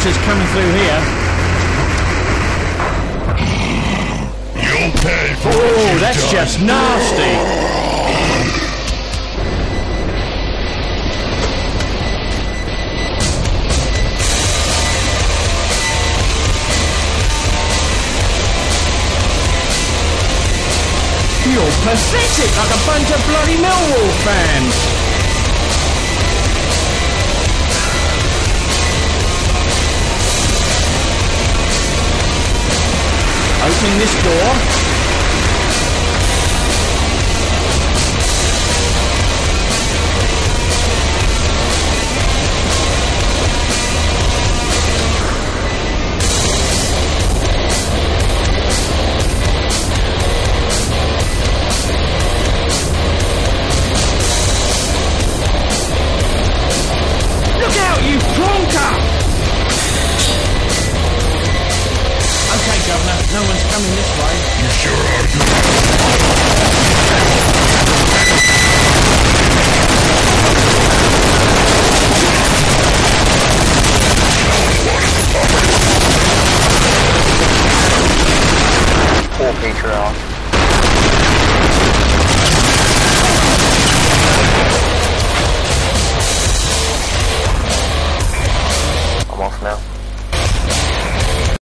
water's coming through here. You'll pay for Oh, that's just nasty. You're pathetic, like a bunch of bloody Millwall fans. Open this door. Look out, you plonker! Okay, Governor, no one's coming this way. You sure are. Pull Patriarch. I'm off now.